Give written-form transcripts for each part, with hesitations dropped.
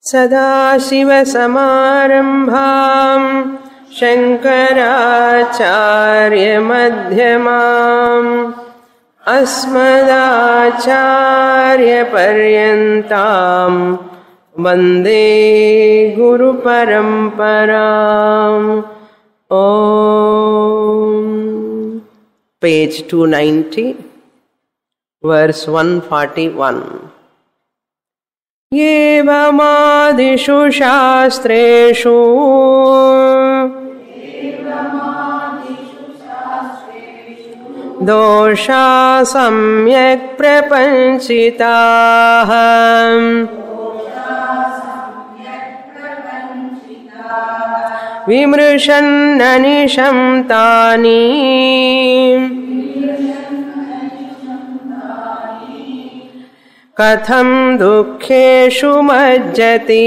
सदाशिवसमारम्भां शङ्कराचार्यमध्यमाम् अस्मदाचार्यपर्यन्तां वन्दे गुरुपरम्पराम्। Page 290, verse 141. एवमादिषु शास्त्रेषु दोषा सम्यक् प्रपञ्चिताः विमृशन्ननिशं तानि कथं दुःखेषु मज्जति।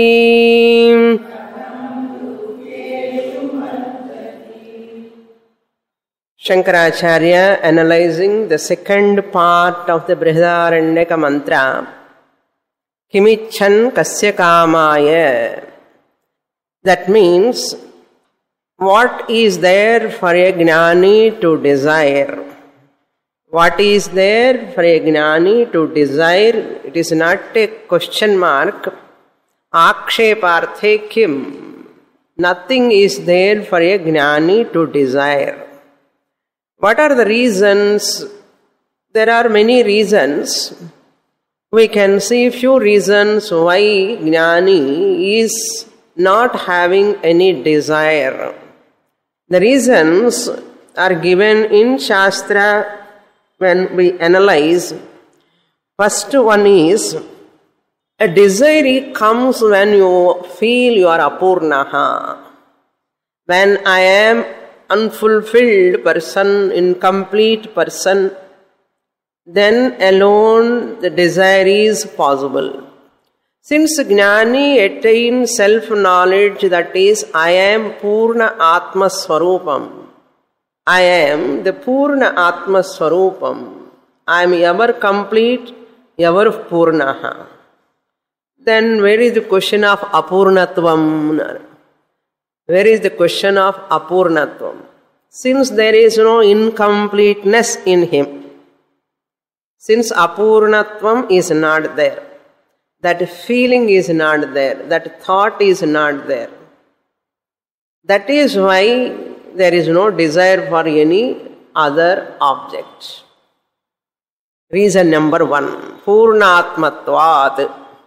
Shankaracharya, analyzing the second part of the Brihadaranyaka mantra, Kimichan kasya kamaya. That means, what is there for a jnani to desire? What is there for a jnani to desire? It is not a question mark. Aksheparthe kim. Nothing is there for a jnani to desire. What are the reasons? There are many reasons. We can see few reasons why jnani is not having any desire. The reasons are given in Shastra when we analyze. First one is, a desire comes when you feel you are apurnaha. When I am unfulfilled person, incomplete person, then alone the desire is possible. Since Jnani attains self-knowledge, that is, I am Purna Atma Swarupam. I am the Purna Atma Swarupam. I am ever complete, ever Purnaha. Then where is the question of Apurnatvam? Where is the question of Apurnatvam? Since there is no incompleteness in him, since Apurnatvam is not there, that feeling is not there, that thought is not there, that is why there is no desire for any other object. Reason number one, Purnatmatvat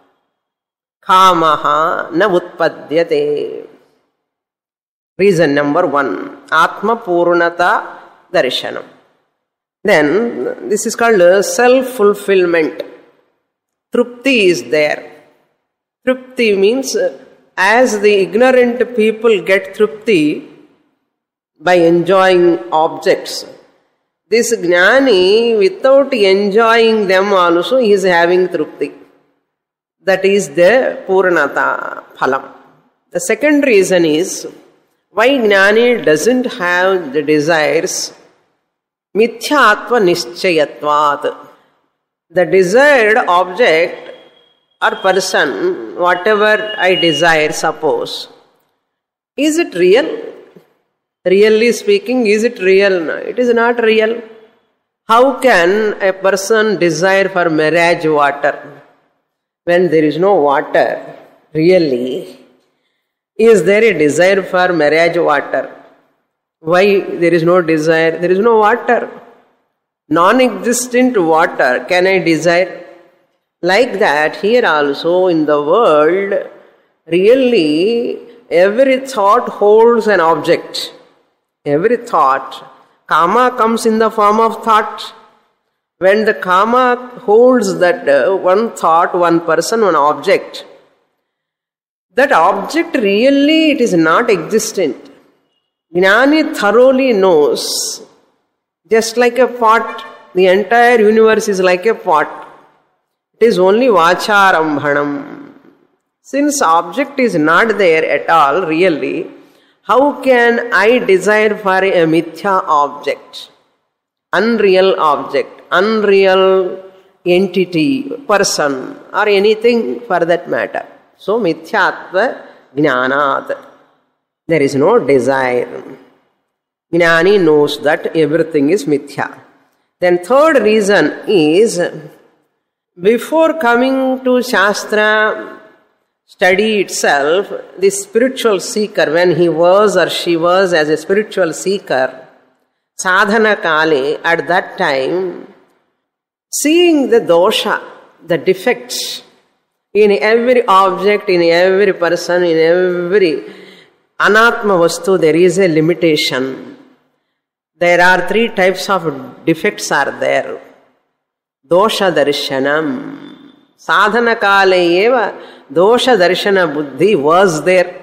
Kamaha na utpadyate. Reason number one, Atma Purnata Darshanam. Then this is called self-fulfillment. Trupti is there. Trupti means as the ignorant people get trupti by enjoying objects, this jnani without enjoying them also he is having trupti. That is the Purnata Phalam. The second reason is why jnani doesn't have the desires. Mithyaatva nischayatvat. The desired object or person, whatever I desire, suppose, is it real? Really speaking, is it real? No, it is not real. How can a person desire for marriage water when there is no water? Really? Is there a desire for marriage water? Why there is no desire? There is no water. Non-existent water, can I desire? Like that, here also in the world, really every thought holds an object. Every thought. Kama comes in the form of thought. When the kama holds that one thought, one person, one object, that object really it is not existent. Jnani thoroughly knows. Just like a pot, the entire universe is like a pot. It is only vacharambhanam. Since object is not there at all, really, how can I desire for a mithya object? Unreal object, unreal entity, person, or anything for that matter. So mithyatva jnanat. There is no desire. Jnani knows that everything is mithya. Then third reason is, before coming to Shastra study itself, the spiritual seeker, when he was or she was as a spiritual seeker, sadhana kale, at that time, seeing the dosha, the defects in every object, in every person, in every anatma vastu, there is a limitation. There are three types of defects are there. Dosha darshanam. Sadhana kale eva dosha darshana buddhi was there.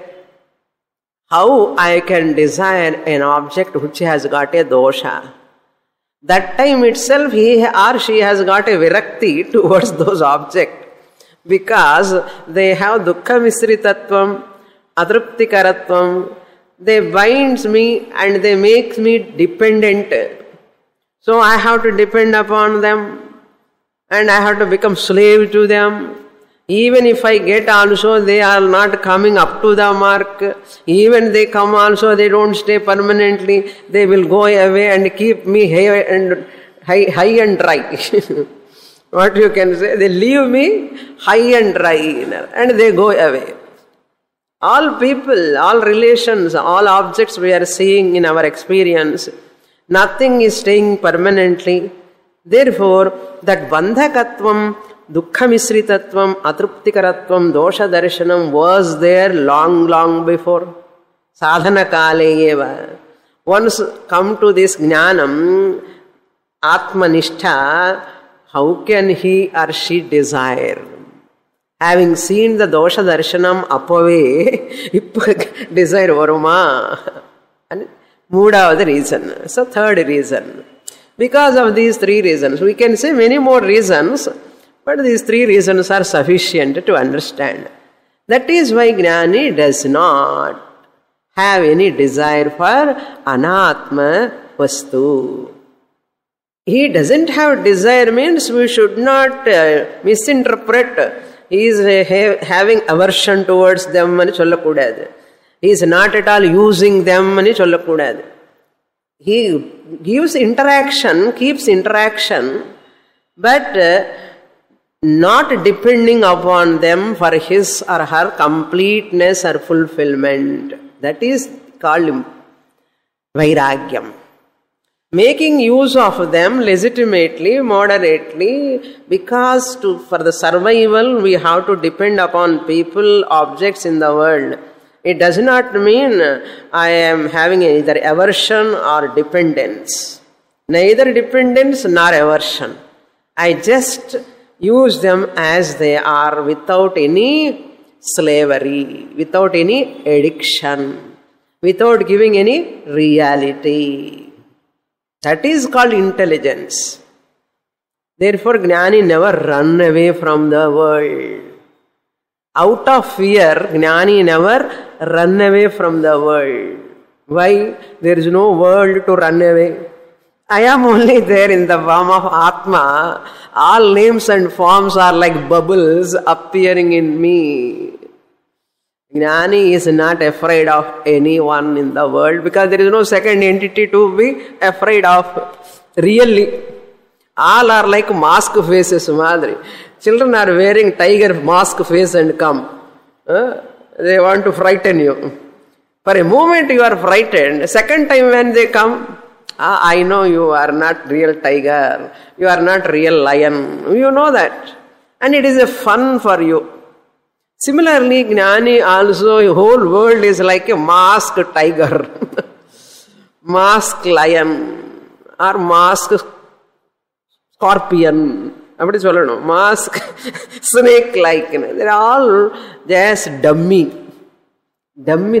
How I can desire an object which has got a dosha? That time itself he or she has got a virakti towards those objects, because they have dukkha misritattvam, atruptikaratvam. They binds me and they make me dependent. So I have to depend upon them and I have to become slave to them. Even if I get also, they are not coming up to the mark. Even they come also, they don't stay permanently. They will go away and keep me high and dry. What you can say? They leave me high and dry and they go away. All people, all relations, all objects we are seeing in our experience, nothing is staying permanently. Therefore, that bandhakatvam, dukkha misritatvam, atruptikaratvam, dosha darshanam was there long before. Sadhana kale eva. Once come to this jnanam, atmanishtha, how can he or she desire? Having seen the dosha darshanam appave, desire varuma. And moodavathu reason. So third reason. Because of these three reasons, we can say many more reasons, but these three reasons are sufficient to understand. That is why Jnani does not have any desire for anatma vastu. He doesn't have desire means we should not misinterpret. He is having aversion towards them ani sollakudadu. He is not at all using them ani sollakudadu. He gives interaction, keeps interaction, but not depending upon them for his or her completeness or fulfillment. That is called vairagyam. Making use of them legitimately, moderately, because for the survival we have to depend upon people, objects in the world. It does not mean I am having either aversion or dependence. Neither dependence nor aversion. I just use them as they are without any slavery, without any addiction, without giving any reality. That is called intelligence. Therefore, Jnani never run away from the world. Out of fear, Jnani never run away from the world. Why? There is no world to run away. I am only there in the form of Atma. All names and forms are like bubbles appearing in me. Jnani is not afraid of anyone in the world because there is no second entity to be afraid of. Really. All are like mask faces, Madri. Children are wearing tiger mask face and come. They want to frighten you. For a moment you are frightened. Second time when they come, I know you are not real tiger. You are not real lion. You know that. And it is a fun for you. Similarly, Jnani also, the whole world is like a masked tiger, masked lion, or masked scorpion, masked snake-like. They are all just dummy. Dummy,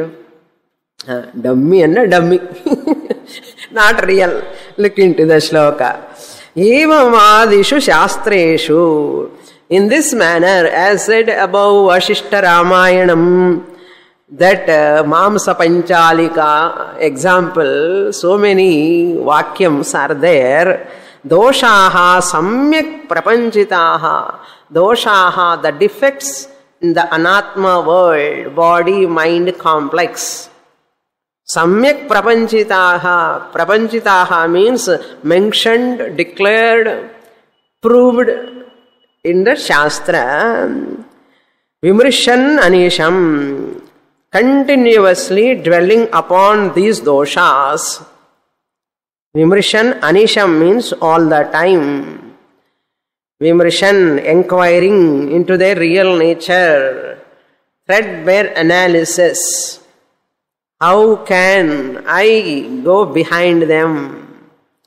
dummy and dummy. Not real. Look into the shloka. Evam adishu shastreshu. In this manner, as said above Vashishta Ramayanam, that Mamsa Panchalika example, so many vakyams are there. Doshaha samyak prapanchitaha. Doshaha, the defects in the anatma world, body-mind complex. Samyak prapanchitaha. Prapanchitaha means mentioned, declared, proved in the Shastra. Vimrishan anisham. Continuously dwelling upon these doshas. Vimrishan anisham means all the time. Vimrishan, inquiring into their real nature. Threadbare analysis. How can I go behind them?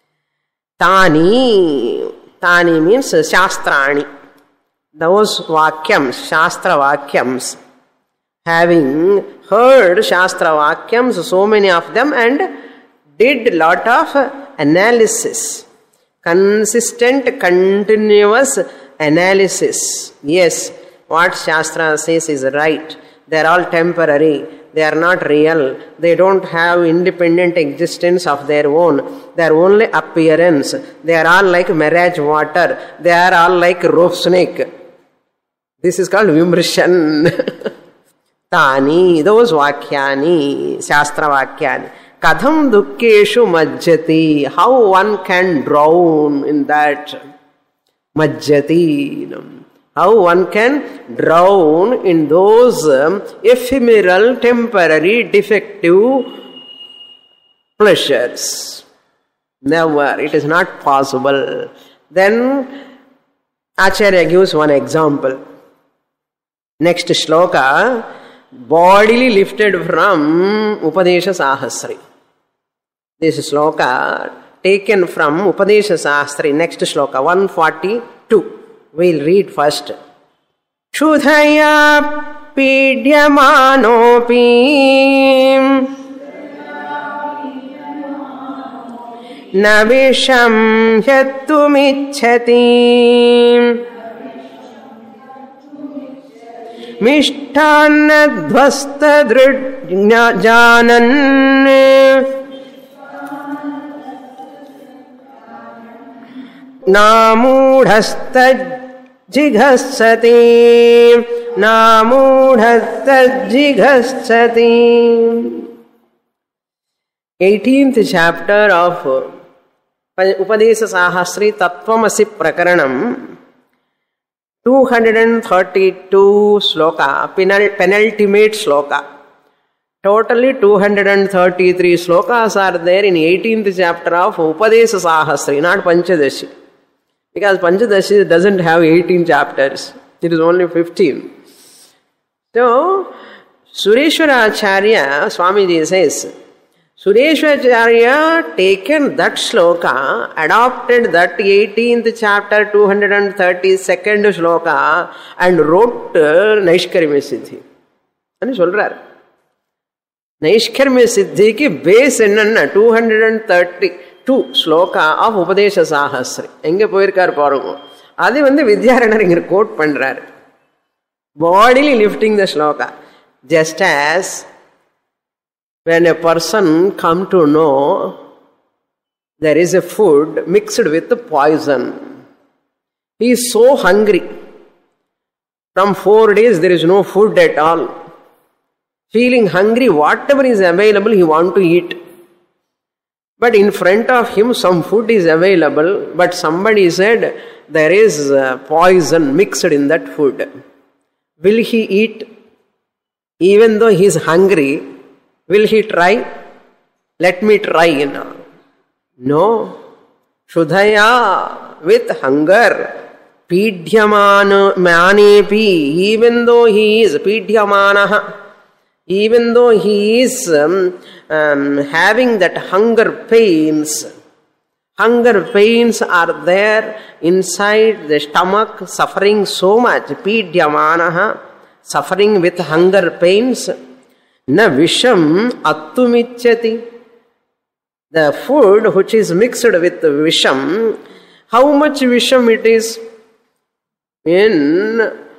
Tani. Tani means shastrani. Those vakyams, shastra vakyams. Having heard shastra vakyams, so many of them, and did lot of analysis. Consistent, continuous analysis. Yes, what Shastra says is right. They are all temporary. They are not real. They don't have independent existence of their own. They are only appearance. They are all like mirage water. They are all like rope snake. This is called Vimrishan. Tani, those vakyani, Shastra vakyani. Katham dukkeshu majjati. How one can drown in that. Majjati. How one can drown in those ephemeral, temporary, defective pleasures. Never. It is not possible. Then Acharya gives one example. Next shloka, bodily lifted from Upadesha Sahasri. This shloka taken from Upadesha Sahasri. Next shloka, 142. We'll read first. Shudhaya pidyamanopi navisham yattumichhati mishtannadhvasta drujnajanan namudhasta jighasati namudhasta jighasati. 18th chapter of Upadesha Sahasri Tattvamasi Prakaranam, 232 sloka, penultimate sloka. Totally 233 slokas are there in 18th chapter of Upadesha Sahasri, not Panchadashi. Because Panchadashi doesn't have 18 chapters. It is only 15. So, Sureshwara Acharya, Swamiji says, Sureshwara Acharya taken that shloka, adopted that 18th chapter, 232nd shloka and wrote Naishkarmya Siddhi. And solrar. Naishkarmya Siddhi ki base enna 232 shloka of Upadesha Sahasri. Enge poirkar parugo. Adi Vidyaranar inga quote pandrar. Bodily lifting the shloka. Just as when a person come to know there is a food mixed with poison. He is so hungry. From 4 days there is no food at all. Feeling hungry, whatever is available he want to eat. But in front of him some food is available, but somebody said there is poison mixed in that food. Will he eat? Even though he is hungry, will he try? Let me try now. No. Shudhaya, with hunger. Pidhyamanepi, even though he is pidhyamanaha, even though he is having that hunger pains are there inside the stomach, suffering so much. Pidhyamanaha, suffering with hunger pains. Na visham attumichyati. The food which is mixed with visham, how much visham it is? In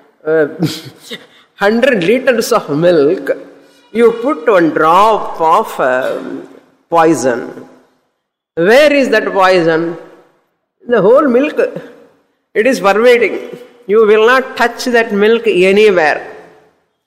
100 liters of milk, you put 1 drop of poison. Where is that poison? The whole milk. It is pervading. You will not touch that milk anywhere.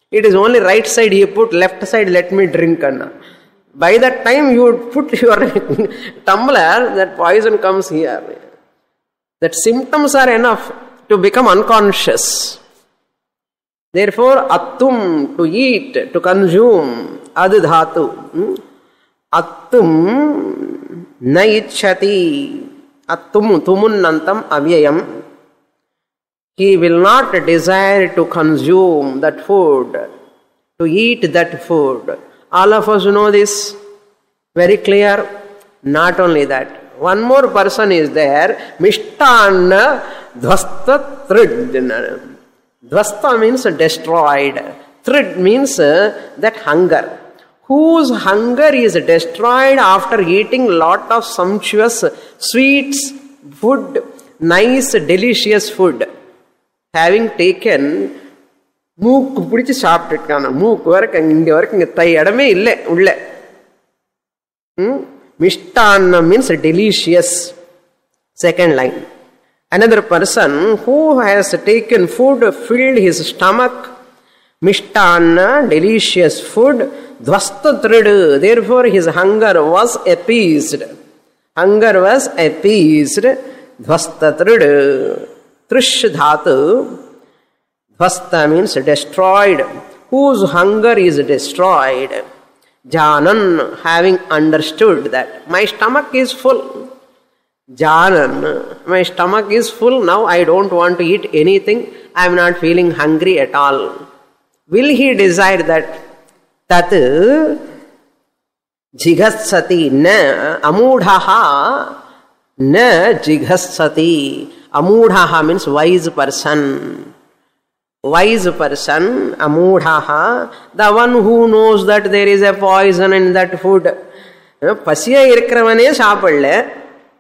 It is only right side he put, left side let me drink. Anna. By that time you would put your tumbler, that poison comes here. That symptoms are enough to become unconscious. Therefore, attum, to eat, to consume, adhatu. Attum na ichhati. Attum, tumunnantam avyayam. He will not desire to consume that food, to eat that food. All of us know this very clear. Not only that, one more person is there, Mishtanna Dhvasta Trid. Dhvasta means destroyed. Trid means that hunger. Whose hunger is destroyed after eating lot of sumptuous sweets, food, nice, delicious food. Having taken மூக்கு பிடிச்சி சாப்பிட்டுட்டான மூக்கு வரைக்கும் இங்க வரைக்கும் இங்க தை இடமே இல்லை உள்ள. Mishtana means delicious. Second line. Another person who has taken food, filled his stomach, Mishtana, delicious food, Dhvastatrid. Therefore his hunger was appeased. Hunger was appeased. Dhvastatrid. Trish dhatu. Dhvasta means destroyed. Whose hunger is destroyed. Janan, having understood that my stomach is full. Janan, my stomach is full, now I don't want to eat anything, I am not feeling hungry at all. Will he desire that? Tat jigatsati na amudhaha na jigatsati. Amudhaha means wise person. Wise person, amudhaha, the one who knows that there is a poison in that food. Pasiya irukravane saapidle.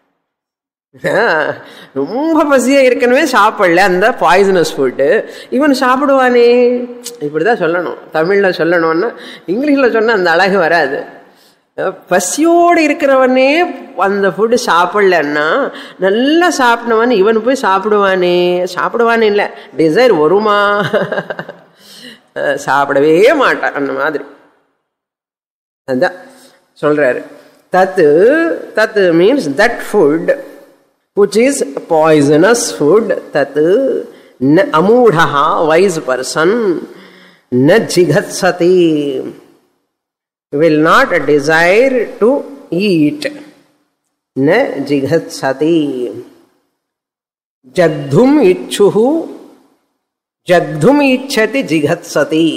ரொம்ப பசியா இருக்கனவே சாப்பிடல அந்த poisonous food இவன் சாப்பிடுவானே. இப்படிதான் சொல்லணும். தமிழ்ல சொல்லணும்னா, இங்கிலீஷ்ல சொன்னா அந்த அழகு வராது. பசியோடு இருக்கிறவனே அந்த ஃபுட்டு சாப்பிடலன்னா நல்லா சாப்பிட்டவன் இவன் போய் சாப்பிடுவானே. சாப்பிடுவானே இல்லை, டிசைர் வருமா? சாப்பிடவே மாட்டான். அந்த மாதிரி அதான் சொல்றாரு. தத்து தத்து means that food which is poisonous food. Tat na amudhaha, wise person, na jigatsati, will not desire to eat. Na jigatsati. Jagdhum ichchuhu, jagdhum ichchati jigatsati.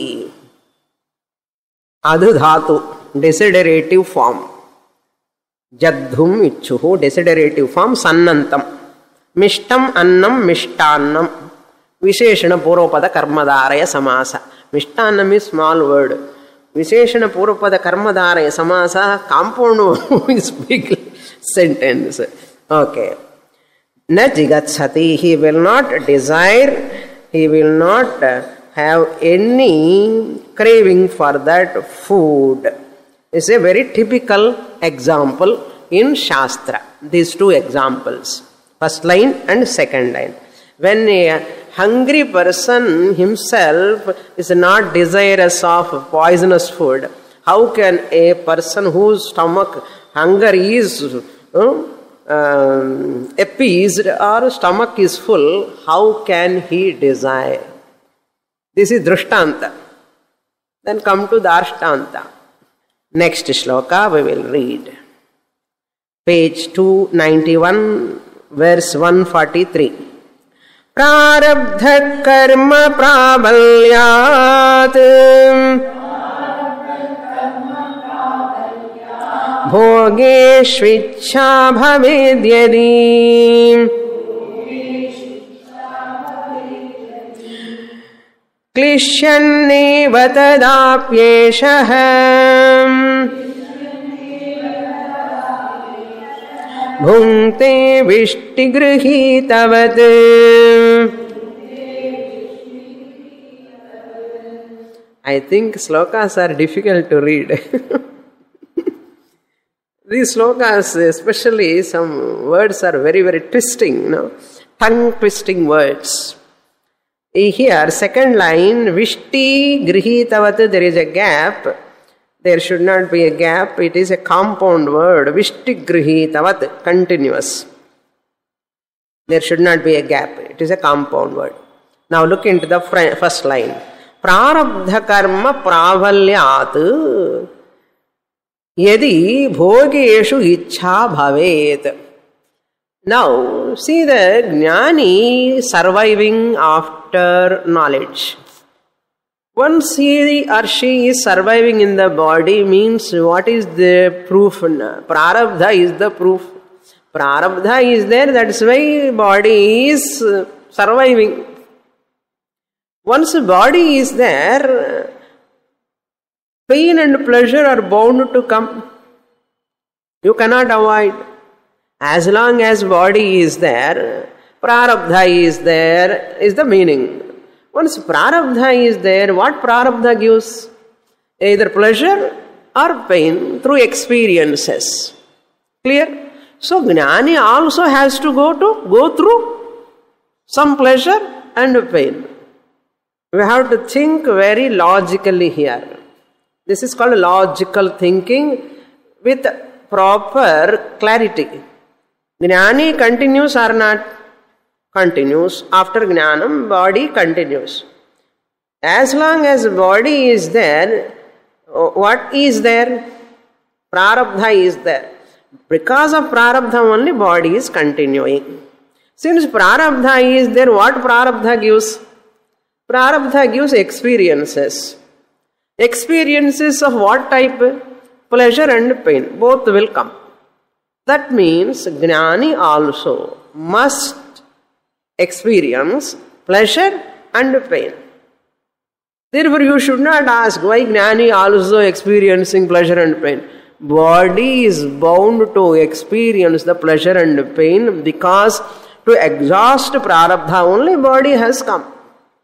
Adhu dhatu, desiderative form. Jagdhum ichchuhu, desiderative form, sannantam. Mishtam annam mishtannam. Visheshana purvapada karmadharaya samasa. Mishtannam is small word. Visheshana purvapada karmadharaya samasa, compound is big sentence. Okay. Na jigatsati, he will not desire, he will not have any craving for that food. It's a very typical example in Shastra. These two examples, first line and second line. When a hungry person himself is not desirous of poisonous food, how can a person whose stomach hunger is appeased or stomach is full, how can he desire? This is Drishtanta. Then come to Darshtanta. Next shloka we will read. Page 291, verse 143. Prarabdha karma prabalyat bhogeshvichha bhavedyadi Klishyaneva tadapyeshah bhungte vishtigruhitavat. I think slokas are difficult to read. These slokas, especially some words are very, very twisting, tongue twisting words. Here, second line, Vishti Grihitavat, there is a gap. There should not be a gap. It is a compound word. Vishti Grihitavat, continuous. There should not be a gap. It is a compound word. Now look into the first line. Prarabdha karma pravalyat yadi bhogeshu ichha bhavet. Now, see the jnani surviving after knowledge. Once he or she is surviving in the body means what is the proof? Prarabdha is the proof. Prarabdha is there, that's why body is surviving. Once body is there, pain and pleasure are bound to come. You cannot avoid. As long as body is there, prarabdha is there, is the meaning. Once prarabdha is there, what prarabdha gives? Either pleasure or pain through experiences. Clear? So jnani also has to go through some pleasure and pain. We have to think very logically here. This is called logical thinking with proper clarity. Jnani continues or not? Continues. After jnanam, body continues. As long as body is there, what is there? Prarabdha is there. Because of prarabdha only body is continuing. Since prarabdha is there, what prarabdha gives? Prarabdha gives experiences. Experiences of what type? Pleasure and pain. Both will come. That means jnani also must experience pleasure and pain. Therefore, you should not ask why jnani also experiencing pleasure and pain. Body is bound to experience the pleasure and pain because to exhaust prarabdha only body has come.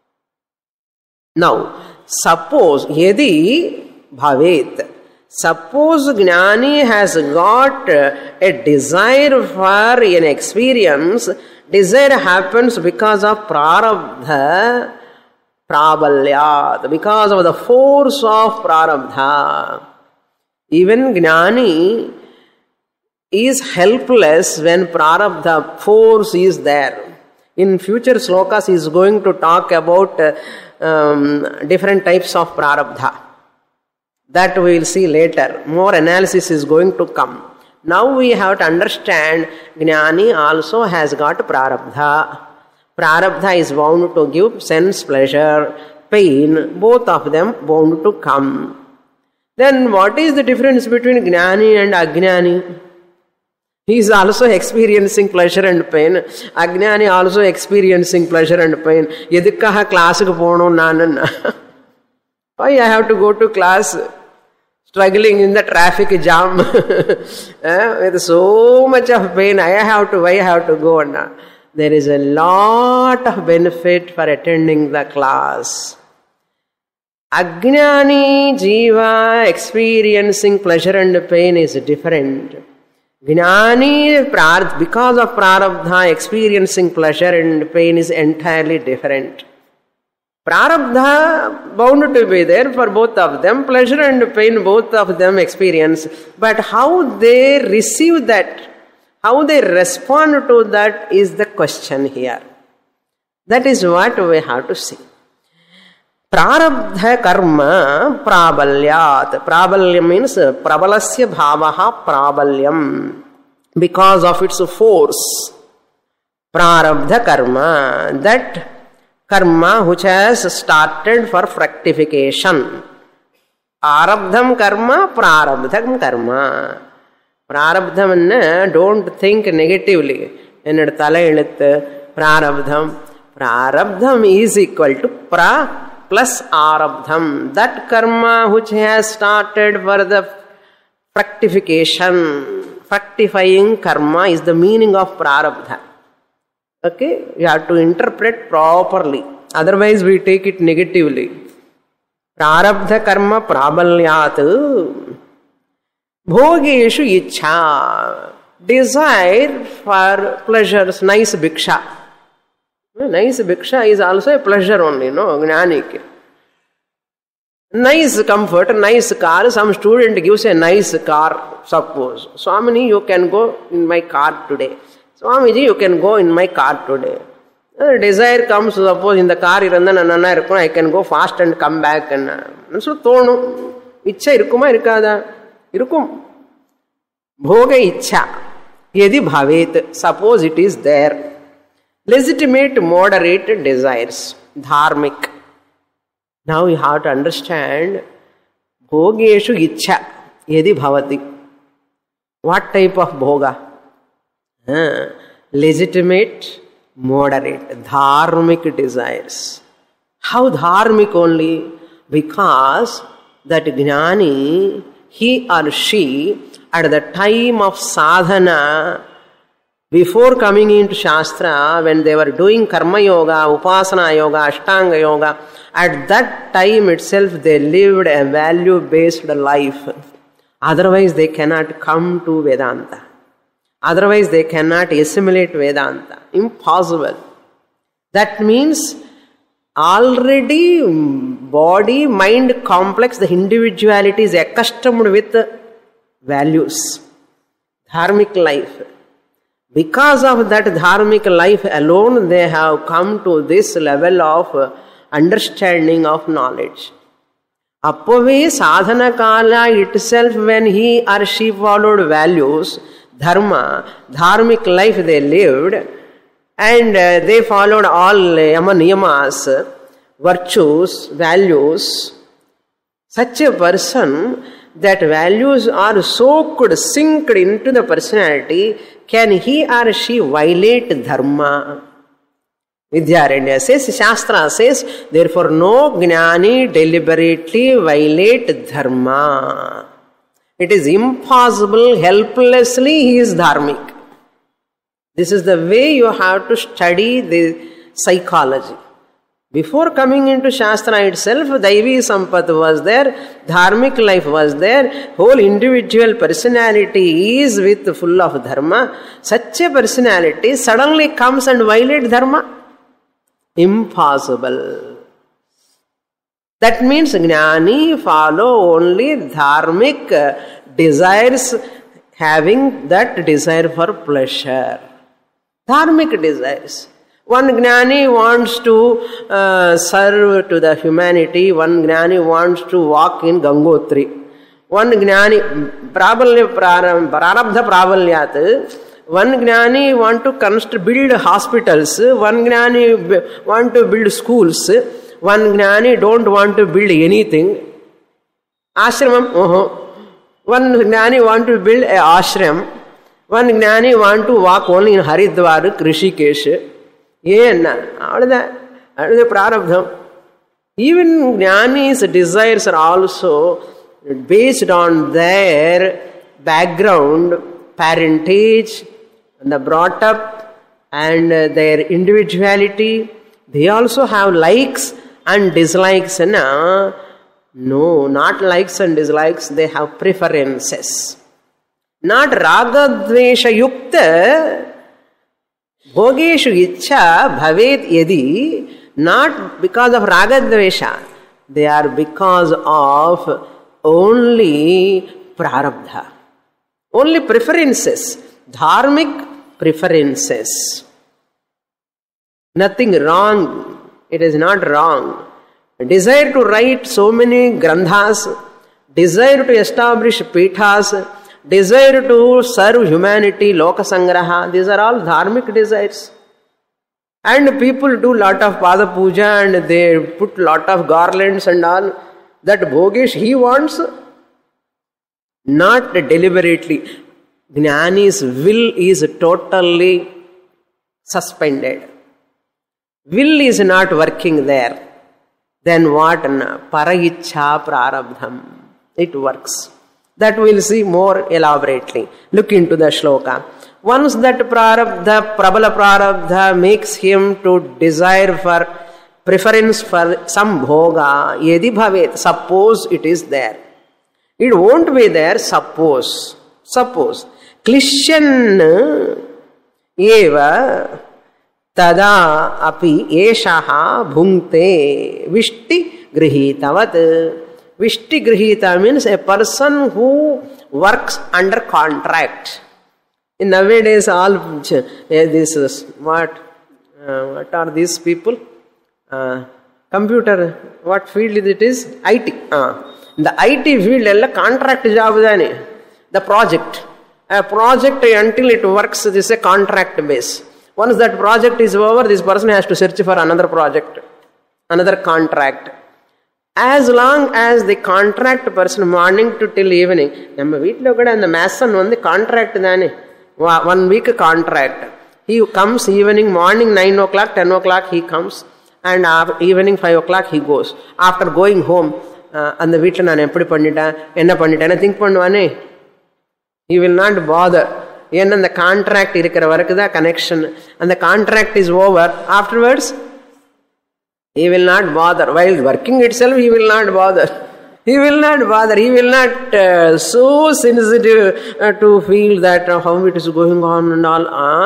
Now, suppose yadi bhavet. Suppose jnani has got a desire for an experience. Desire happens because of prarabdha, prabalyat, because of the force of prarabdha. Even jnani is helpless when prarabdha force is there. In future slokas he is going to talk about different types of prarabdha. That we will see later. More analysis is going to come. Now we have to understand jnani also has got prarabdha. Prarabdha is bound to give sense pleasure, pain, both of them bound to come. Then what is the difference between jnani and ajnani? He is also experiencing pleasure and pain. Ajnani also experiencing pleasure and pain. Yedikkaha class ku pono nanana. Why I have to go to class? Struggling in the traffic jam with so much of pain. Why I have to go now? There is a lot of benefit for attending the class. Ajnani jiva experiencing pleasure and pain is different. Jnani, because of prarabdha, experiencing pleasure and pain is entirely different. Prarabdha bound to be there for both of them, pleasure and pain both of them experience. But how they receive that, how they respond to that is the question here. That is what we have to see. Prarabdha karma prabalyat. Prabalyam means prabalasya bhavaha prabalyam. Because of its force. Prarabdha karma. That karma which has started for fructification. Arabdham karma, prarabdham karma. Prarabdham, don't think negatively. Prarabdham. Prarabdham is equal to pra plus arabdham. That karma which has started for the fructification, fructifying karma is the meaning of prarabdha. Okay, you have to interpret properly. Otherwise we take it negatively. Prarabdha karma prabalyat. Bhogeshu ichha. Desire for pleasures, nice bhiksha. Nice bhiksha is also a pleasure only, no? Jnani. Nice comfort, nice car. Some student gives a nice car, suppose. Swamini, you can go in my car today. Swamiji, you can go in my car today. Desire comes, suppose in the car, I can go fast and come back. And so, Ichcha irukuma irukada? Irukum. Bhoga ichcha. Yedi bhavet. Suppose it is there. Legitimate, moderate desires. Dharmic. Now you have to understand. Bhogeshu ichcha. Yedi bhavati. What type of bhoga? Legitimate, moderate, dharmic desires. How dharmic only? Because that jnani, he or she, at the time of sadhana, before coming into Shastra, when they were doing karma yoga, upasana yoga, ashtanga yoga, at that time itself they lived a value-based life. Otherwise they cannot come to Vedanta. Otherwise they cannot assimilate Vedanta. Impossible. That means already body, mind complex, the individuality is accustomed with values. Dharmic life. Because of that dharmic life alone, they have come to this level of understanding of knowledge. Appove sadhana kala itself, when he or she followed values, dharma, dharmic life they lived, and they followed all yama niyamas, virtues, values. Such a person, that values are soaked, synced into the personality, can he or she violate dharma? Vidyaranya says, Shastra says, therefore no jnani deliberately violate dharma. It is impossible, helplessly he is dharmic. This is the way you have to study the psychology. Before coming into Shastra itself, Daivi Sampat was there, Dharmic life was there, whole individual personality is with full of dharma. Such a personality suddenly comes and violates dharma? Impossible. That means Jnani follow only dharmic desires, having that desire for pleasure. Dharmic desires. One Jnani wants to serve to the humanity. One Jnani wants to walk in Gangotri. One Jnani, Prarabdha Pravalyat. One Jnani want to build hospitals. One Jnani want to build schools. One Jnani don't want to build anything. Ashramam, One Jnani want to build an ashram. One Jnani want to walk only in Haridwar, Rishikesh. All that is the prarabdham. Even Jnani's desires are also based on their background, parentage, the brought up, and their individuality. They also have likes and dislikes. No, not likes and dislikes. They have preferences. Not raga dvesha yukta. Bhogeshu ichcha bhavet yadi, not because of raga dvesha, they are because of only prarabdha, only preferences, dharmic preferences. Nothing wrong, it is not wrong. Desire to write so many grandhas, desire to establish pithas, desire to serve humanity, loka sangraha, these are all dharmic desires. And people do lot of pada puja and they put lot of garlands and all. That Bhogesh he wants, not deliberately. Jnani's will is totally suspended. Will is not working there. Then what? Paraichha prarabdham. It works. That we'll see more elaborately. Look into the shloka. Once that prarabdha, prabala prarabdha makes him to desire for preference for some bhoga, yedi bhavet, suppose it is there. It won't be there, suppose. Klishyan eva tada api eshaha bhunkte vishti grihitavat. Vishti grihita means a person who works under contract. In nowadays, all this is what are these people? Computer, what field it is? IT. In the IT field, ella contract job dane. The project. A project, until it works, this is a contract base. Once that project is over, this person has to search for another project, another contract. As long as the contract person, morning to till evening, நம்ம வீட்டில் கூட அந்த Mason வந்து contract தானே, 1 week contract. He comes evening, morning 9 o'clock, 10 o'clock he comes, and evening 5 o'clock he goes. After going home, அந்த வீட்டில் நான் எப்படி பண்ணிட்டேன், என்ன பண்ணிட்டேன்னு திங்க் பண்ணுவானே. He will not bother. ஏன்னா அந்த கான்ட்ராக்ட் இருக்கிற வரைக்கும் தான் கனெக்ஷன். அந்த contract is over, afterwards he will not bother. While working itself, he will not bother. He will not bother. He will not so sensitive to feel that how it is going on and all.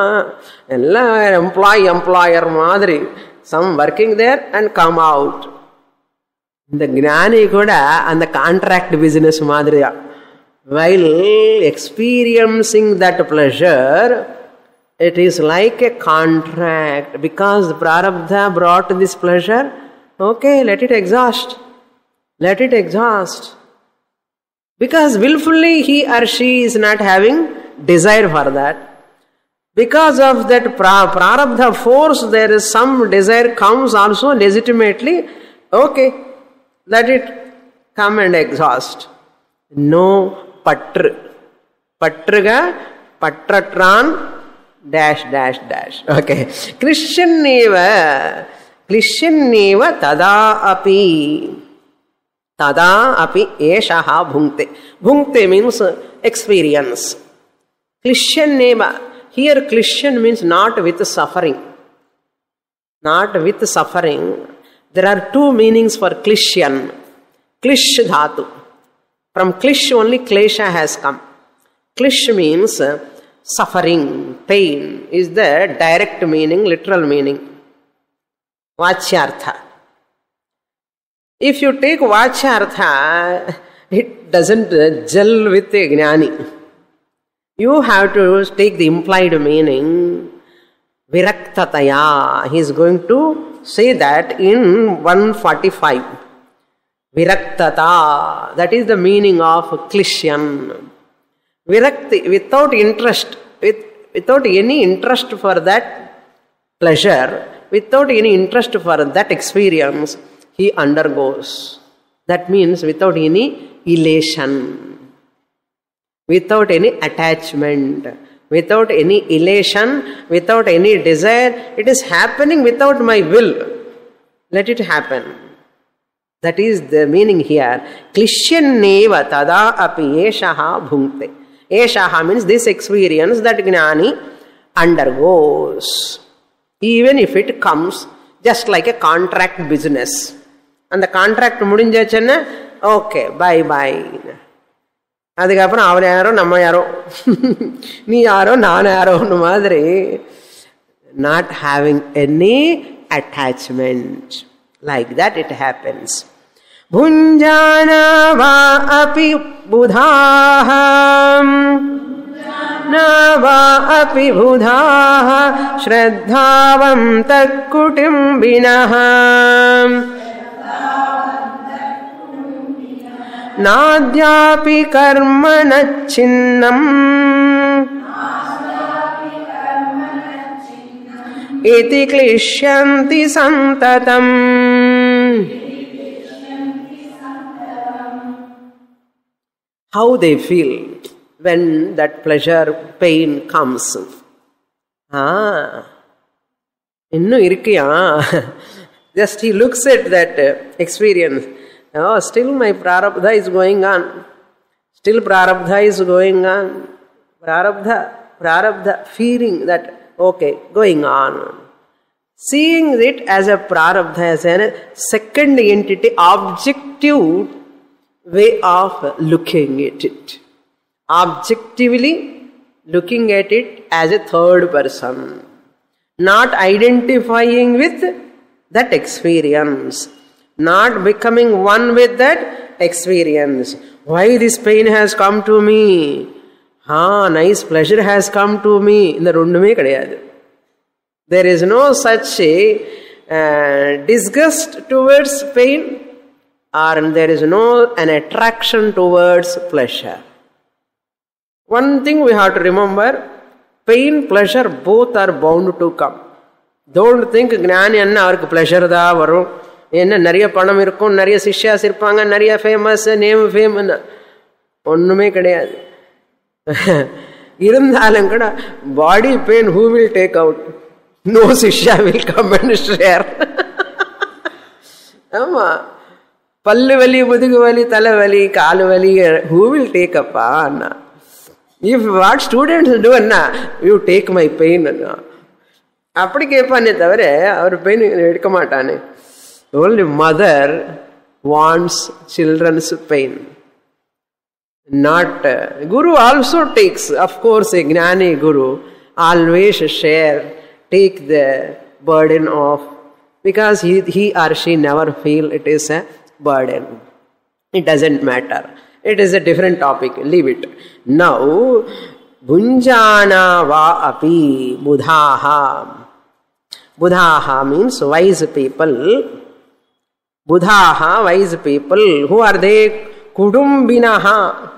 Employer madri. Some working there and come out. The gnani kuda and the contract business madriya. While experiencing that pleasure, it is like a contract. Because prarabdha brought this pleasure, okay, let it exhaust. Let it exhaust. Because willfully he or she is not having desire for that. Because of that prarabdha force, there is some desire comes also legitimately. Okay, let it come and exhaust. No patru. Patruga, patratran, dash. Okay. Krishneva tada api eshaha bhunkte. Bhunkte means experience. Krishneva. Here Krishna means not with suffering. Not with suffering. There are two meanings for Klishyan. Klish dhatu. From Klish only Klesha has come. Klish means suffering, pain is the direct meaning, literal meaning. Vachyartha. If you take Vachyartha, it doesn't gel with the Gnani. You have to take the implied meaning. Viraktataya. He is going to say that in 145. Viraktata. That is the meaning of Klishyan. Virakti, without interest, without any interest for that pleasure, without any interest for that experience, he undergoes. That means without any elation, without any attachment, without any elation, without any desire. It is happening without my will. Let it happen. That is the meaning here. Klishyaneva tada api eshaha bhunkte. Eshaha means this experience that Gnani undergoes. Even if it comes just like a contract business. And the contract mudinjachana, okay, bye. அதுக்கப்புறம் அவன் யாரோ நம்ம யாரோ நீ யாரோ நான் யாரோன்னு மாதிரி. Not having any attachment. Like that it happens. Bhunjana va api budhaha na va api budhaha shraddhavantak kutimbinaha nadyapi karmanacchinnam iti klishyanti santatam. How they feel when that pleasure, pain comes. Innu irukkiya. Just he looks at that experience. Oh, still my prarabdha is going on. Still prarabdha is going on. Prarabdha, feeling that, okay, going on. Seeing it as a prarabdha, as a second entity, objective way of looking at it. Objectively looking at it as a third person. not identifying with that experience, not becoming one with that experience. Why this pain has come to me? Nice pleasure has come to me. In the rundume kadiyadu. There is no such a disgust towards pain, or there is no an attraction towards pleasure. One thing we have to remember, pain, pleasure, both are bound to come. Don't think ஞானி என்ன அவருக்கு pleasure தான் வரும், என்ன நிறைய பணம் இருக்கும், நிறைய சிஷ்யாஸ் இருப்பாங்க, நிறைய ஃபேமஸ் நேம் ஃபேம், ஒன்றுமே கிடையாது. இருந்தாலும் கூட body pain who will take out? No சிஷ்யா will come and share. ஆமா, பல்லு வலி, முதுகு வலி, தலை வலி, காலு வலி, who will take up? If what students do, you take my pain. அப்படி கேட்பானே தவிர அவர் பெயின் எடுக்க மாட்டானே. Only mother wants children's pain. Not Guru also takes, of course, a Gnani Guru always take the burden of, because he or she never feel it is a burden. It doesn't matter. It is a different topic. Leave it. Now, Bhunjana va api budhaha. Budhaha means wise people. Budhaha, wise people. Who are they? Kudumbinaha.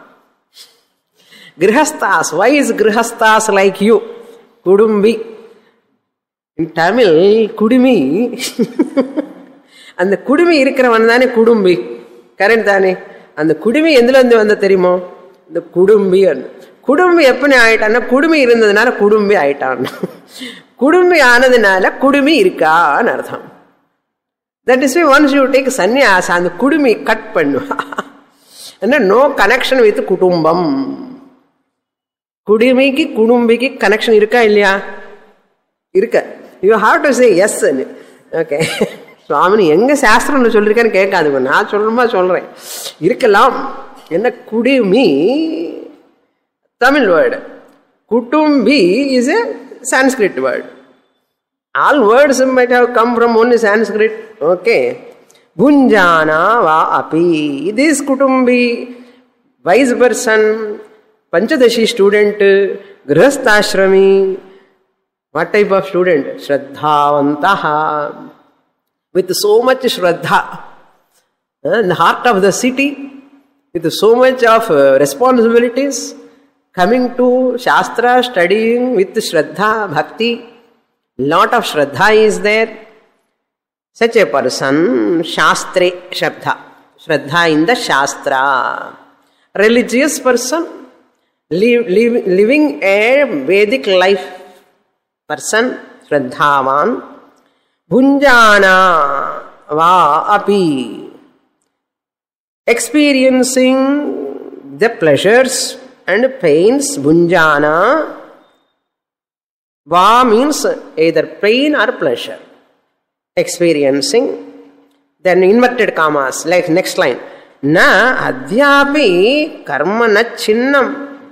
Grihasthas, wise grihasthas like you. Kudumbi. In Tamil, Kudumi. And the Kudumi irukkravan thane Kudumbi. Correct thane? அந்த குடுமி எதுல இருந்து வந்த தெரியுமோ? இந்த குடும்பி. குடும்பி எப்படி ஆயிட்டான்னா, குடுமி இருந்ததுனால குடும்பி ஆயிட்டான். குடும்பி ஆனதுனால குடுமி இருக்கான்னு அர்த்தம். That is why once you take சன்னியாச, அந்த குடுமி கட் பண்ணுவா. நோ கனெக்ஷன் வித் குடும்பம். குடுமிக்கு குடும்பிக்கு கனெக்ஷன் இருக்கா இல்லையா? இருக்க. You have to say yes. Okay, Swami எங்க சாஸ்திரம் சொல்லிருக்கேன்னு கேட்காதுங்க, நான் சொல்லணுமா சொல்றேன். இருக்கலாம். என்ன குடுமி தமிழ் வேர்டு, குடும்பி is a Sanskrit word. All words might have come from only Sanskrit. Okay. Bhunjana va api. This kutumbi, wise person, Panchadashi student, Grihastha-ashrami. What type of student? Shraddhavantaha. With so much Shraddha. In the heart of the city, with so much of responsibilities, coming to Shastra, studying with Shraddha, Bhakti, lot of Shraddha is there. Such a person, Shastre Shraddha, Shraddha in the Shastra. Religious person, living a Vedic life person, Shraddhavan. Bhunjana va api. Experiencing the pleasures and pains. Bhunjana va means either pain or pleasure. Experiencing. Then inverted commas, like next line. Na adhyapi karma na chinnam.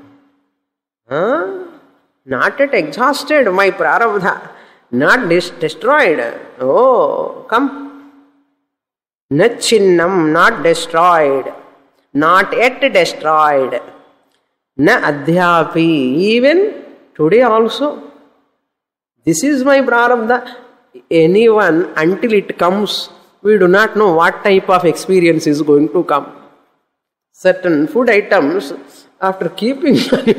Not yet exhausted my prarabdha. Not destroyed. Oh, come. Na chinnam, not destroyed. Not yet destroyed. Na adhyapi, even today also. This is my prarabdha. Anyone, until it comes, we do not know what type of experience is going to come. Certain food items, after keeping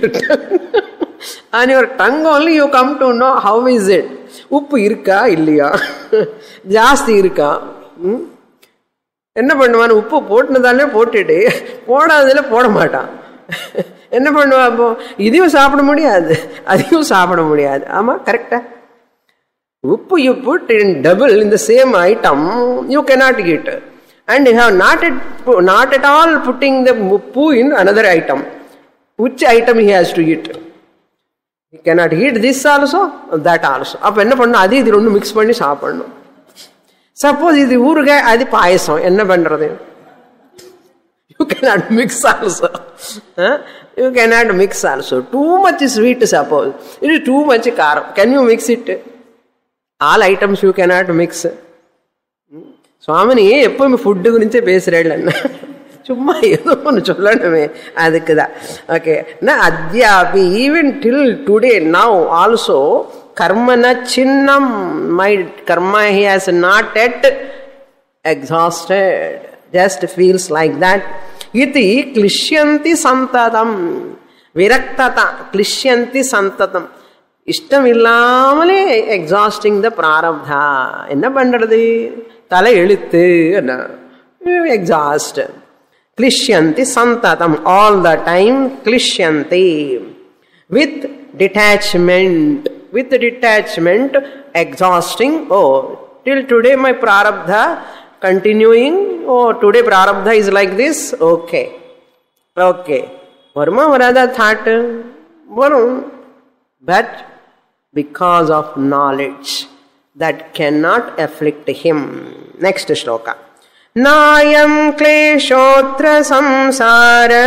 on your tongue only, you come to know how is it. Uppu irka illiya, jaasti irka. என்ன பண்ணுவான்? உப்பு போட்டுனதாலே போட்டுட்டு போடாததுல போட மாட்டான். என்ன பண்ணுவா? அப்போ இதையும் சாப்பிட முடியாது, அதையும் சாப்பிட முடியாது. ஆமா, கரெக்டா? உப்பு you put in double in the same item, you cannot eat. And you have not at all putting the uppu in another item. Which item he has to eat? He cannot eat this also, that also. அப்ப என்ன பண்ணணும்? அது இது ரெண்டும் mix பண்ணி சாப்பிடணும். Suppose இது ஊறுகாய், அது பாயசம், என்ன பண்றது? You cannot mix also. You cannot mix also. Too much sweet, suppose. It is too much karam. Can you mix it? All items you cannot mix. Swamini எப்பவுமே ஃபுட்டு குறிச்சே பேசுறேன், சும்மா ஏதோ ஒன்று சொல்லணுமே, அதுக்கு தான். ஓகே, அத்யாபி even till today now also கர்மன சின்னம், my karma he has not yet exhausted, just feels like that. Iti klishyanti santatam, viraktata klishyanti santatam, ishtam illamale exhausting the prarabdha. Enna pandrathu, thala elithu enna exhaust. Klishyanti santatam, all the time klishyanti, with detachment, exhausting. Oh, till today my prarabdha continuing. Oh, today prarabdha is like this. Okay. Varma varada thought varum, but because of knowledge that cannot afflict him. Next shloka. Nayam kleshotra samsara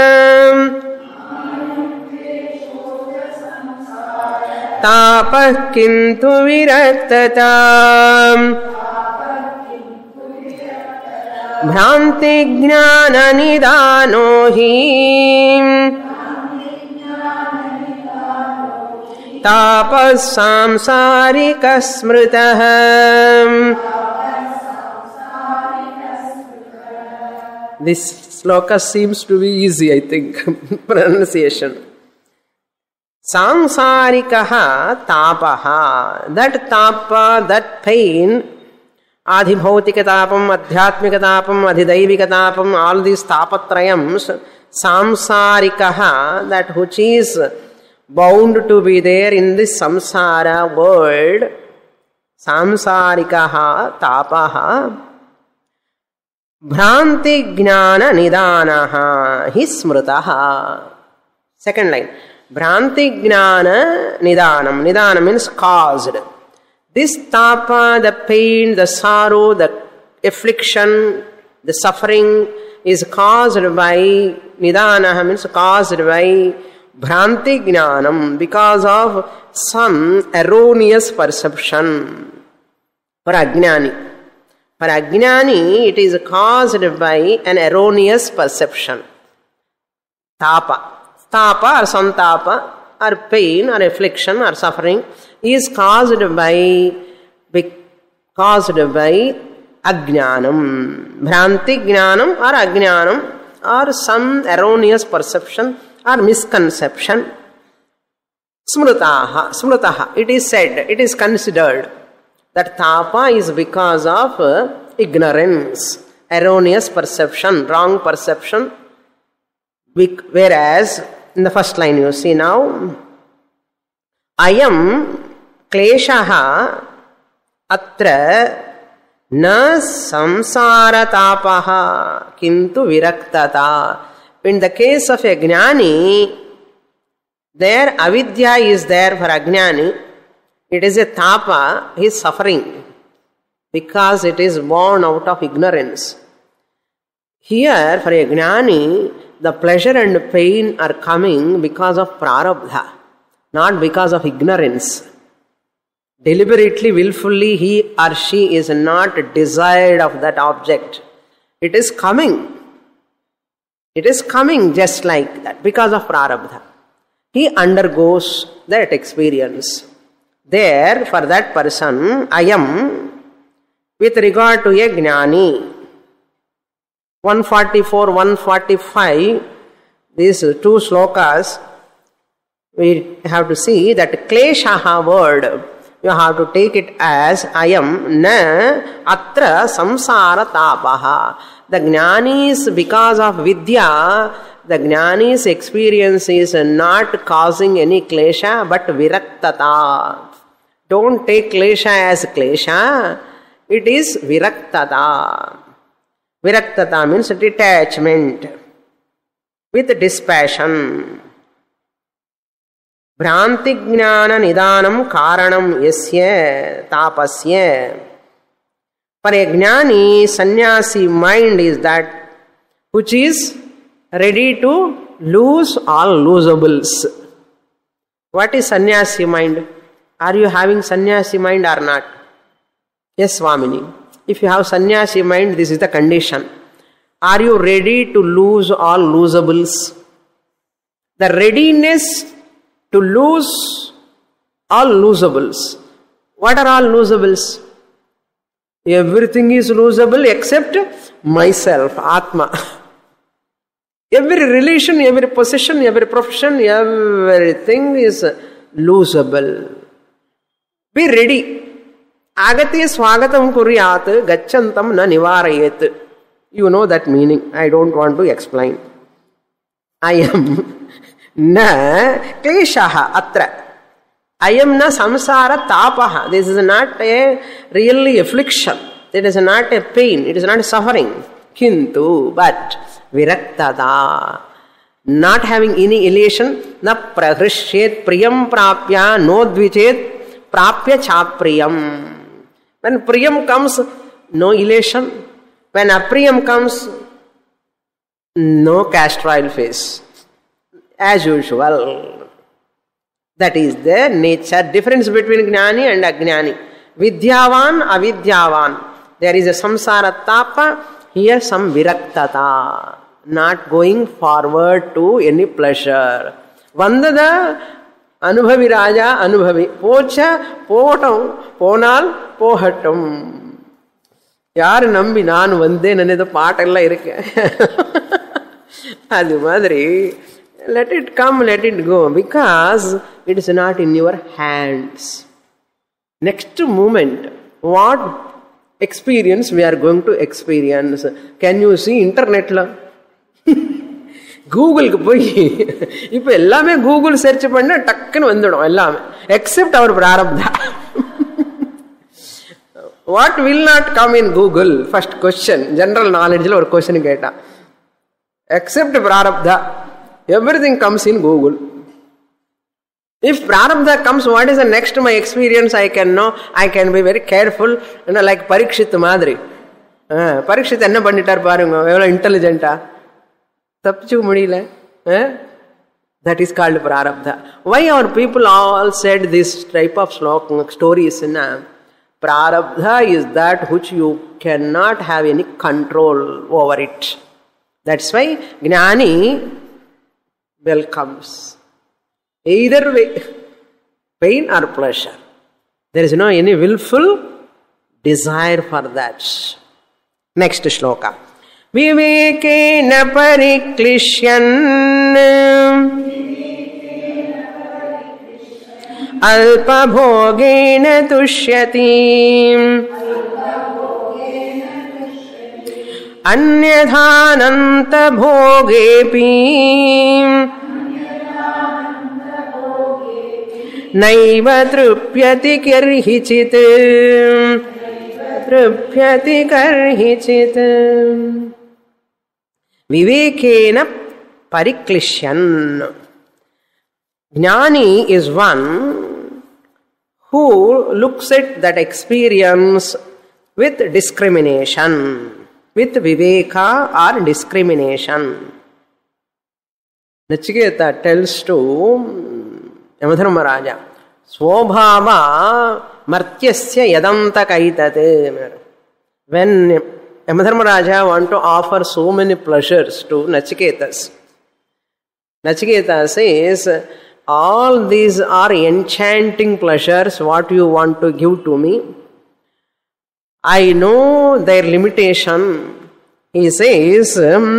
tapah kintu viraktatam भ्रांति ज्ञान निदानो हि तापः सांसारिक स्मृतः. This sloka seems to be easy, I think, pronunciation. Samsarikaha tapaha, that tapa, that pain, adhibhautika tapam, adhyatmika tapam, adhidaivika tapam, all these tapatrayams, samsarikaha, that which is bound to be there in this samsara world, samsarikaha tapaha, bhranti jnana nidanaha hi smritaha. Second line, bhranti jnana nidanam. Nidanam means caused. This tapa, the pain, the sorrow, the affliction, the suffering is caused by, nidanaha means caused by bhranti jnanam, because of some erroneous perception. For ajnani, it is caused by an erroneous perception. Tapa or santapa, or pain or affliction or suffering is caused by ajnanam, bhranti jnanam or ajnanam, or some erroneous perception or misconception. Smritaha, it is said, it is considered that tapa is because of ignorance, erroneous perception, wrong perception. Whereas in the first line you see now, ayam kleshaha atra na samsara tapaha kintu viraktata. In the case of a jnani, there avidya is there for ajnani. It is a tapa, he is suffering because it is born out of ignorance. Here for a jnani, the pleasure and pain are coming because of prarabdha, not because of ignorance. Deliberately, willfully, he or she is not desired of that object. It is coming. It is coming just like that because of prarabdha. He undergoes that experience. There, for that person, ayam, with regard to a jnani, 144, 145, these two slokas, we have to see that kleshaha word, you have to take it as ayam na atra samsara tapaha. The jnani's, because of vidya, the jnani's experience is not causing any klesha but viraktata. Don't take klesha as klesha, it is viraktata. Viraktata means detachment with dispassion. Bhranti jnana nidanam karanam yasya tapasya. For a jnani, sannyasi mind is that which is ready to lose all losables. What is sannyasi mind? Are you having sannyasi mind or not? Yes, Swamini. If you have sannyasi mind, this is the condition. Are you ready to lose all losables? The readiness to lose all losables. What are all losables? Everything is losable except myself, Atma. Every relation, every possession, every profession, everything is losable. Be ready. Agati swagatam kuryat gachantam na nivarayet. You know that meaning. I don't want to explain. I am na kleshaha atra. I am na samsara tapaha. This is not a really affliction. It is not a pain. It is not a suffering. Kintu, but viraktada. Not having any elation. Na prahrishchet priyam prapya nodvichet prapya chapriyam. When priyam comes, no elation. When apriyam comes, no castor oil face. As usual. That is the nature, difference between Gnani and Ajnani. Vidyavan, Avidyavan. There is a samsara tapa, here some viraktata. Not going forward to any pleasure. Vandada, Anubhavi Raja, Anubhavi. Pocha, Potam, Ponal, Pohatam. Yaar nambi naan vande nane to paatalla irukke. Adu madri. Let it come, let it go, because it is not in your hands. Next moment, what experience we are going to experience? Can you see internet la? Google ku poi ipo ellame Google search panna takkanu vandidum ellame except our prarabdha. What will not come in Google? First question, general knowledge la or question keta. Except prarabdha. Everything comes in Google. If prarabdha comes, what is the next my experience? I can know. I can be very careful. Like Parikshit Madri. Parikshit enna pannitar parunga. Evlo intelligent. Tapchu mudile. That is called prarabdha. Why our people all said this type of stories? Prarabdha is that which you cannot have any control over it. That's why Gnani welcomes. Either way, pain or pleasure. There is no any willful desire for that. Next shloka. Vivekena pariklishyan alpa bhogena tushyati anyadhananta bhogepi naiva trupyati karhichit trupyati karhichit. Vivekena pariklishyan. Jnani is one who looks at that experience with discrimination, with viveka or discrimination. Nachiketa tells to Yamadharmaraja, Swabhava martyasya yadanta kaitate. When Yamadharmaraja want to offer so many pleasures to Nachiketas, Nachiketa says, all these are enchanting pleasures, what you want to give to me. I know their limitation. He says,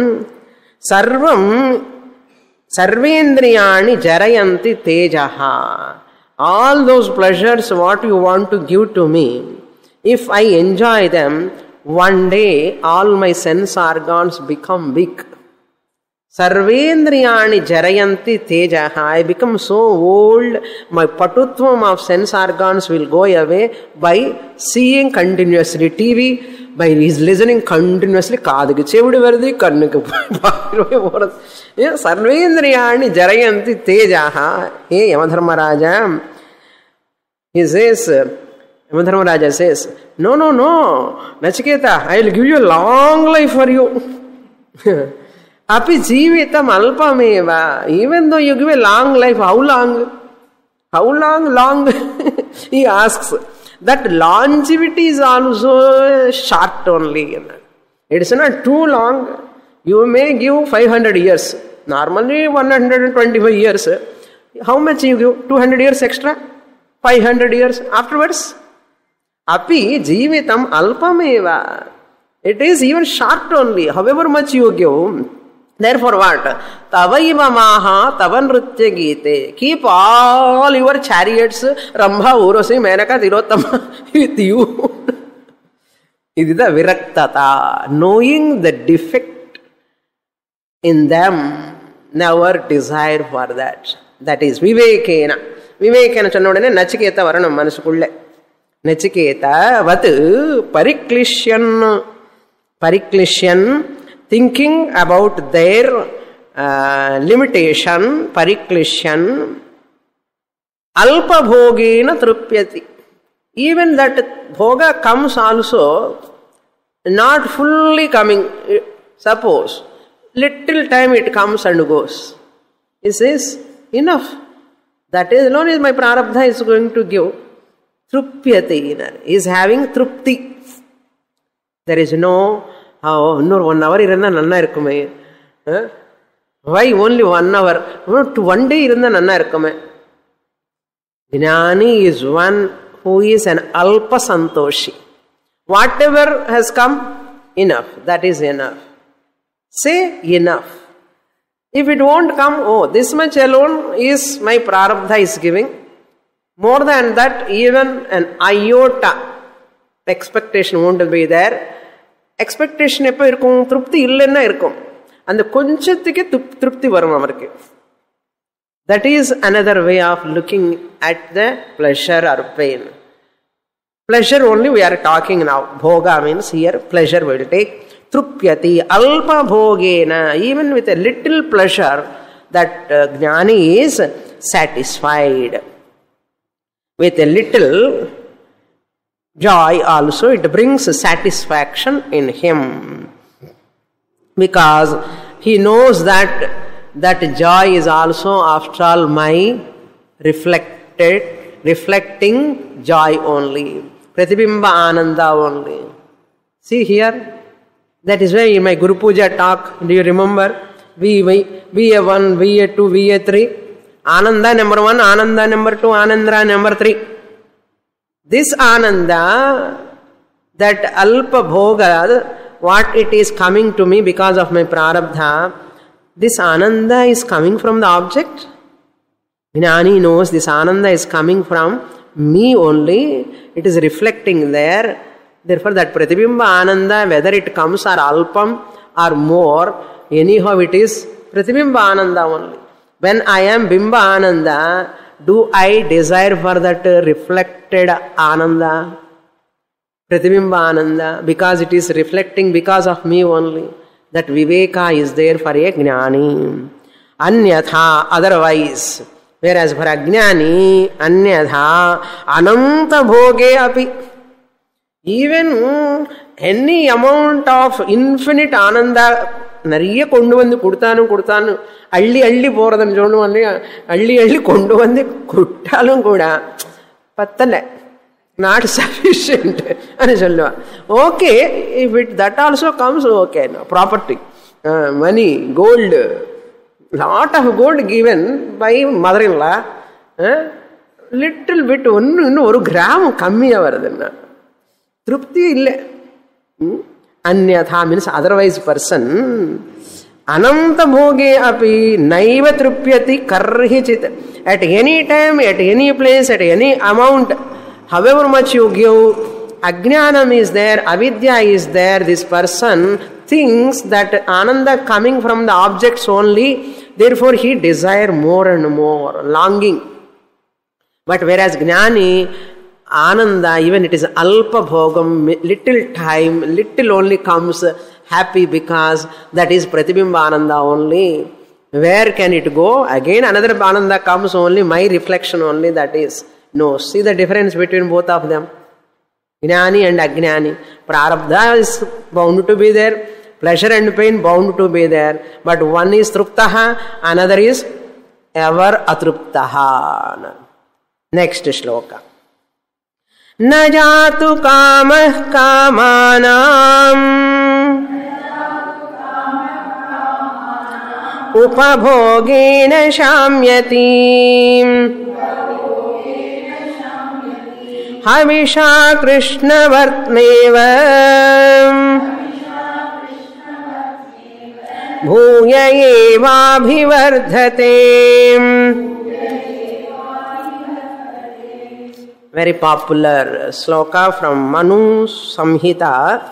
Sarvam Sarvendriyani jarayanti tejaha. All those pleasures, what you want to give to me, if I enjoy them, one day all my sense organs become weak. Sarvendriyani jarayanti tejaha. I become so old, my patutvam of sense organs will go away by seeing continuously TV, by listening continuously. Kadiki chevudu varadi, kannuku paarve. Sarvendriyani jarayanti tejaha. Hey Yamadharmaraja, he says, Yamadharmaraja says, no, Nachiketa, I will give you a long life for you. Api jivitam alpameva. Even though you give a long life, how long? How long? Long. He asks, that longevity is also short only. It is not too long. You may give 500 years. Normally 125 years. How much you give? 200 years extra? 500 years afterwards? Api jivitam alpameva. It is even short only, however much you give. Therefore what? Tavaiva maha tavanritya gite. Keep all your chariots, Rambha, Urosi, Menaka, Tilottama with you. It is the viraktata. Knowing the defect in them, never desire for that. That is vivekena. Vivekena channodane nachiketa varanam manasukulle. Nachiketa vatu pariklishan, thinking about their limitation, pariklishan, alpa bhogena trupyati. Even that bhoga comes also not fully coming. Suppose little time it comes and goes. This is enough. That is alone is my prarabdha is going to give. Trupyati is having trupti. There is no, oh, no 1 hour iranda nanna irkume. Why only 1 hour? No, to 1 day iranda nanna irkume. Jnani is one who is an alpa santoshi. Whatever has come, enough. That is enough. Say enough. If it won't come, oh, this much alone is my prarabdha is giving. More than that, even an iota expectation won't be there. Expectation எப்போ இருக்கும்? திருப்தி இல்லைன்னா இருக்கும். அந்த கொஞ்சத்துக்கு திருப்தி வரும் அவருக்கு. That is another way of looking at the pleasure or pain. Pleasure only we are talking now. Bhoga means here pleasure will take. Trupyati alpa bhogena. Even with a little pleasure, that jnani is satisfied. With a little joy also, it brings satisfaction in him. Because he knows that joy is also, after all, my reflecting joy only. Pratibimba Ananda only. See here, that is why in my Guru Puja talk, do you remember? VA1, VA2, VA3. Ananda number 1, Ananda number 2, Anandra number 3. This Ananda, that Alpa Bhoga, what it is coming to me because of my prarabdha, this Ananda is coming from the object. Jnani knows this Ananda is coming from me only. It is reflecting there. Therefore that Pratibimba Ananda, whether it comes or Alpam or more, anyhow it is Pratibimba Ananda only. When I am Bimba Ananda, do I desire for that reflected Ananda? Pratibimba Ananda, because it is reflecting because of me only. That Viveka is there for a Jnani. Anyatha, otherwise. Whereas for a Jnani, Anyatha, Ananta Bhoge api. Even any amount of infinite Ananda, நிறைய கொண்டு வந்து கொடுத்தாலும் அள்ளி போறதுன்னு சொல்லுவோம் இல்லையா, அள்ளி கொண்டு வந்து கொடுத்தாலும் கூட பத்தலை, நாட் சஃபிஷியன்ட் అని சொல்லுவா. Okay, if it that also comes, okay, property, money, gold, lot of gold given by mother in law, little bit இன்னும் 1 கிராம் கம்மியாக வருதுன்னா திருப்தி இல்லை. Anyatha means otherwise person. Ananta bhoge api naiva trupyati karhi chit. At any time, at any place, at any amount, however much you give, ajnanam is there, avidya is there, this person thinks that ananda coming from the objects only, therefore he desire more and more, longing. But whereas jnani, Ananda, even it is alpa bhogam, little time, little only comes happy because that is Pratibimba Ananda only. Where can it go? Again another Ananda comes only, my reflection only, that is. No, see the difference between both of them. Jnani and Ajnani. Prarabdha is bound to be there, pleasure and pain bound to be there. But one is Truptaha, another is ever Atruptaha. Next shloka. न जातु कामः कामानाम् उपभोगेन शाम्यति हविषा कृष्णवर्त्मेव भूय एवाभिवर्धते. Very popular sloka from Manu Samhita.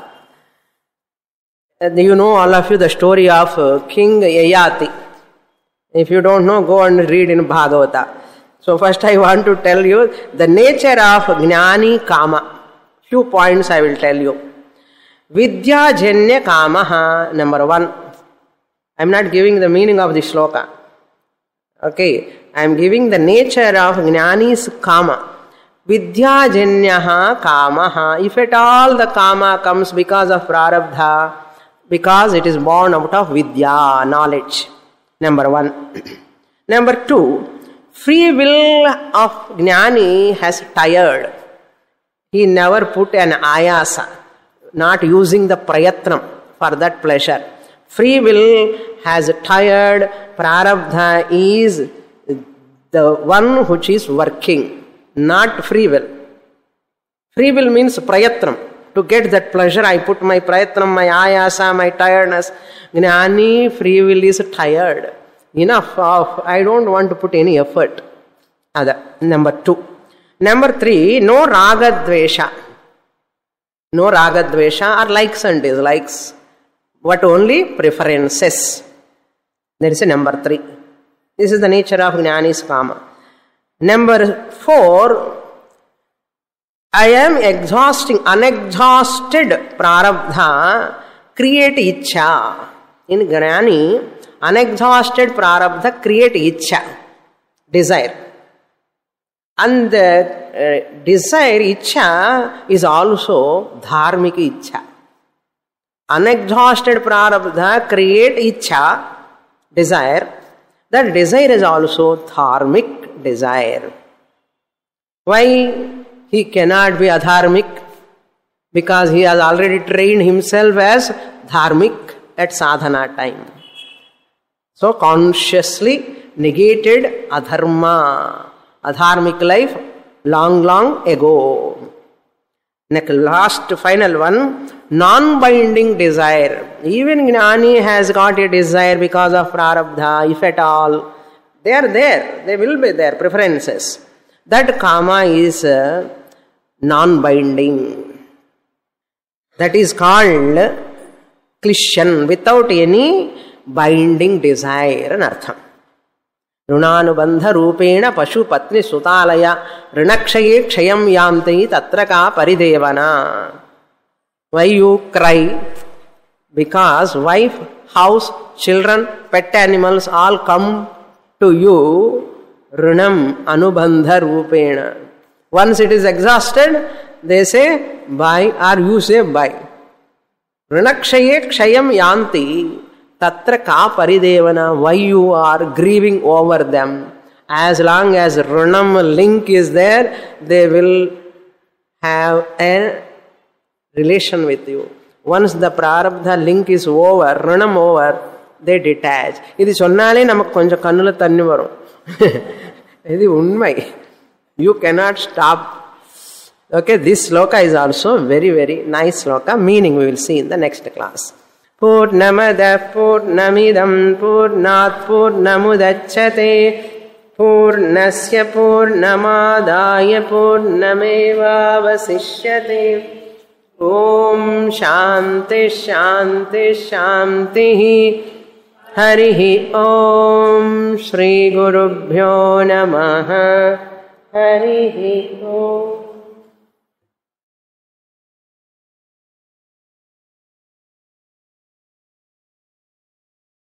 You know, all of you, the story of King Yayati. If you don't know, go and read in Bhagavata. So first I want to tell you the nature of Jnani Kama. Few points I will tell you. Vidya Janya Kamaha, number 1. I am not giving the meaning of the shloka. Okay, I am giving the nature of Jnani's Kama. Vidya Janyaha Kamaha. If at all the Kama comes because of Prarabdha, because it is born out of Vidya, knowledge. Number 1. Number 2, free will of Jnani has tired. He never put an ayasa, not using the prayatnam for that pleasure. Free will has tired. Prarabdha is the one which is working, not free will. Free will means prayatnam. To get that pleasure, I put my prayatnam, my ayasa, my tiredness. Jnani, free will is tired. Enough of, I don't want to put any effort. Number 2. Number 3, no ragadvesha. No ragadvesha are likes and dislikes. But only preferences. That is number 3. This is the nature of Jnani's Kama. Number 4, I am unexhausted prarabdha create ichcha. In Jnani, unexhausted prarabdha create ichcha, desire. And the desire, ichcha, is also dharmika ichcha. Unexhausted prarabdha create ichcha, desire. That desire is also dharmic desire. Why he cannot be adharmic? Because he has already trained himself as dharmic at sadhana time. So consciously negated adharma, adharmic life long ago. Next, last final one, non-binding desire. Even Jnani has got a desire because of prarabdha, if at all. They are there, they will be there, preferences. That Kama is non-binding. That is called Klishyan, without any binding desire and artham. Runanubandha rupena pashu patni sutalaya rinakshaye kshayam yamti tatraka paridevana. Why you cry? Because wife, house, children, pet animals all come to you runam anubandha rupena. Once it is exhausted, they say bye, or you say bye. Rinakshaye kshayam yanti tatra ka paridevana. Why you are grieving over them? As long as runam link is there, they will have a relation with you. Once the prarabdha link is over, runam over, they detach. This sonnale namak konja kannula thanni varum. This unmai. You cannot stop. Okay, this sloka is also very, very nice sloka. Meaning we will see in the next class. Purnamada Purnamidam Purnat Purnamudachyate Purnasya Purnamadaya Purnameva Vasishyate. Om Shanti Shanti Shanti Harihi Om Shri Gurubhyo Namaha Harihi Om.